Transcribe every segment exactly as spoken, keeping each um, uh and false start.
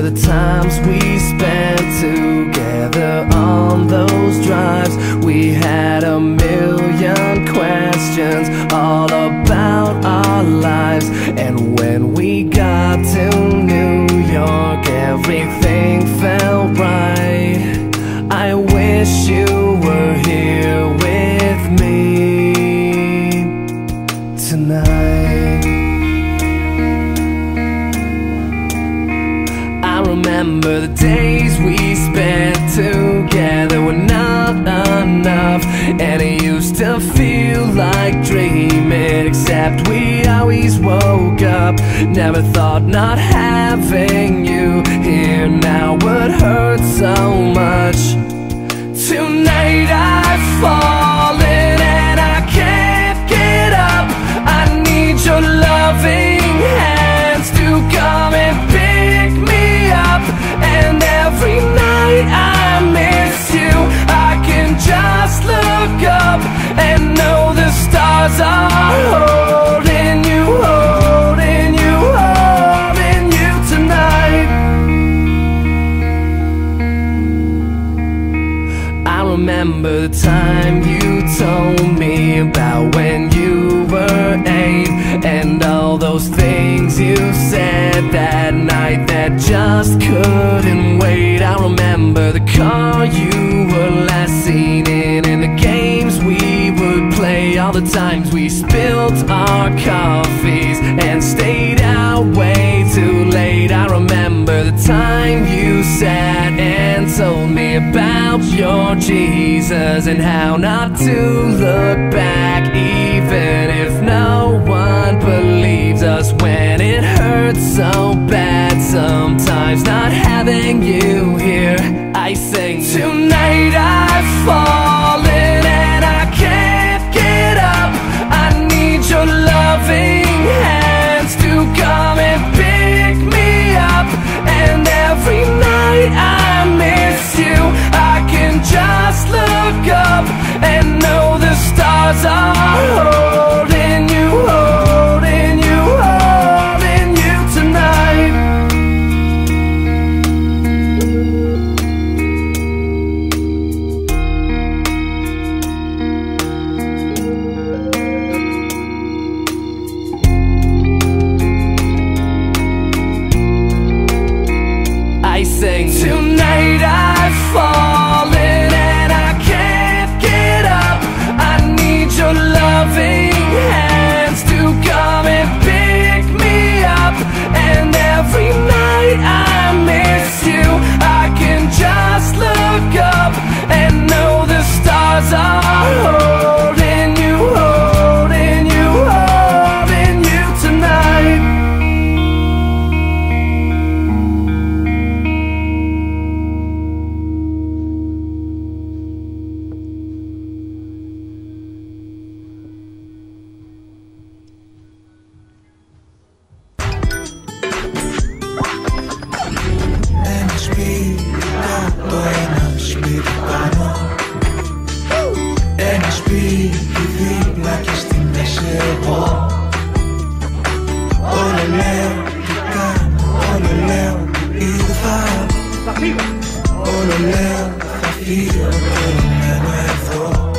remember the times we spent together on those drives. We had a million questions all about our lives. And when we got to New York, everything felt right. I wish you were here with me tonight. I remember the days we spent together were not enough, and it used to feel like dreaming, except we always woke up. Never thought not having you here now would hurt so much. Tonight I've fallen and I can't get up. I need your loving hands to come and pick me up. And every night I miss you, I can just look up and know the stars are holding you, holding you, holding you tonight. I remember the time you told me about when you were eight, and all those things you said that night that just couldn't wait. I remember the car you were last seen in, and the games we would play, all the times we spilled our coffees and stayed out way too late. I remember the time you sat and told me about your Jesus and how not to look back, even if no one believes us when it hurts so bad. Sometimes not having you here, I sing. Tonight I've fallen and I can't get up. I need your loving hands to come and pick me up. And every night I miss you, I can just look up and know the stars are holding you, holding you, holding you tonight. I sing. Tonight I've fallen and I can't get up. I need your loving hands to come and pick me up. And every night I miss you, I can just look up and know the stars are holding you, holding you, holding you tonight. Ένα σπίτι πάνω, ένα σπίτι δίπλα και στη μέση εγώ. Όλο λέω τι κάνω, όλο λέω ήδη θα. Όλο λέω θα φύγω και μένω εδώ.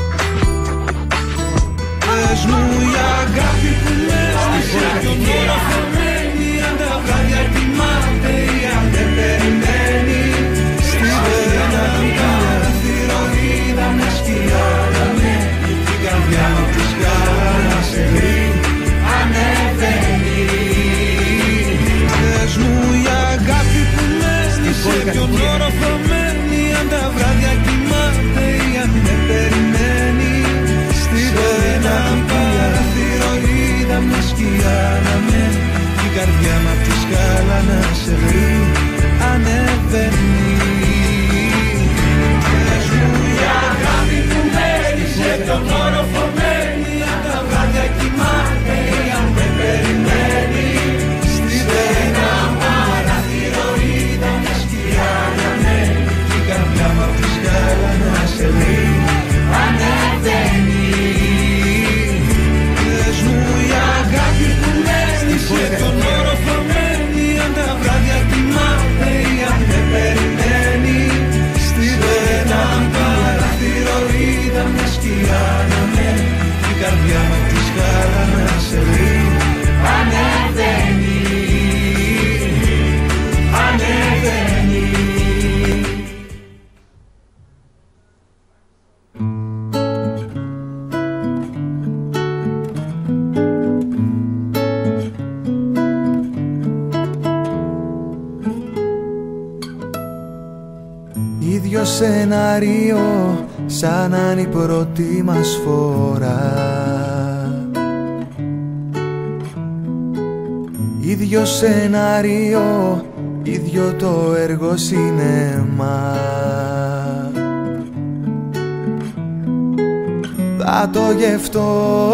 Πες μου η αγάπη που λες σε ποιον ώρα χαμένη, αν τα βράδια κοιμάται ή αν δεν περιμένει. Στη βένα του παραθυροδίδα μια σκιά να με και την καρδιά μου τη σκάλα σε βρει ανεβαίνει. Πες μου η αγάπη που λες σε ποιον ώρα χαμένη, αν τα βράδια κοιμάται Ίδιο σενάριο σαν να είναι η πρώτη μας φορά. Ίδιο σενάριο, ίδιο το έργο σινεμά. Θα το γευτώ,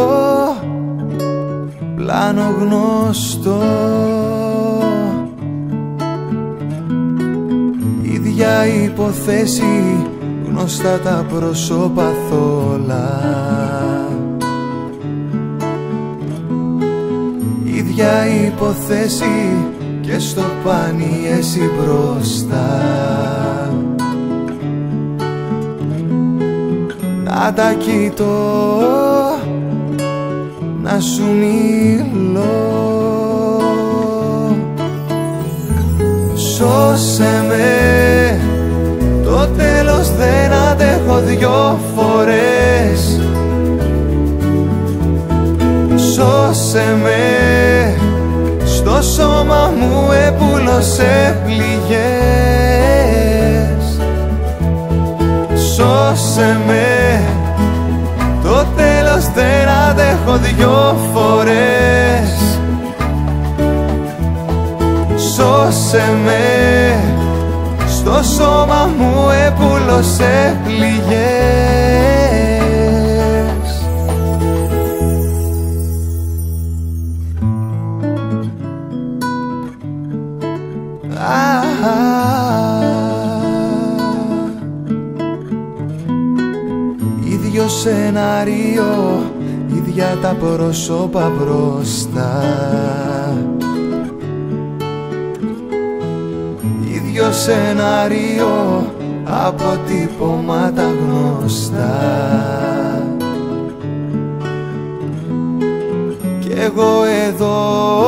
πλάνο γνωστό. Ίδια υποθέση, γνωστά τα πρόσωπα θόλα. Ίδια υποθέση και στο πάνι εσύ μπροστά. Να τα κοιτώ, να σου μιλώ. Σώσε με, το τέλος δεν αντέχω δυο φορές. Σώσε με, στο σώμα μου επούλωσε πληγές. Σώσε με, το τέλος δεν αντέχω δυο φορές. Σώσε με, στο σώμα μου επούλωσε πληγές. Ah, ίδιο σενάριο, ίδια τα πρόσωπα μπροστά. Ίδιο σενάριο, αποτυπώματα γνωστά. Κι εγώ εδώ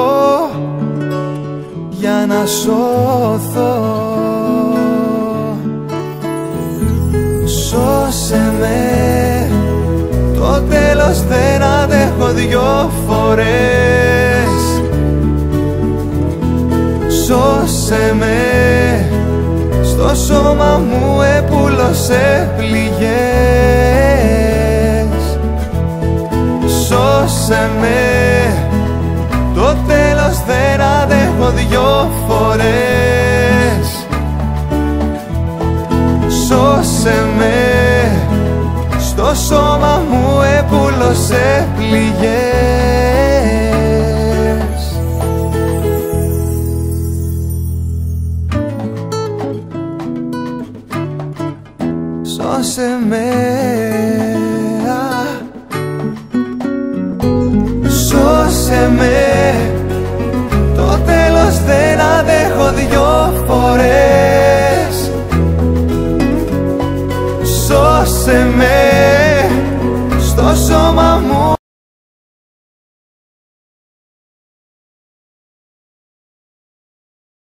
για να σώθω. Σώσε με, το τέλος δεν αντέχω δυο φορές. Σώσε με, στο σώμα μου επούλωσε πληγές. Σώσε με, το τέλος δεν αντέχω δυο φορές. Σώσε με, στο σώμα μου επούλωσε πληγές. Σώσε με, σώσε με, το τέλος δεν αντέχω δυο φορές. Σώσε με,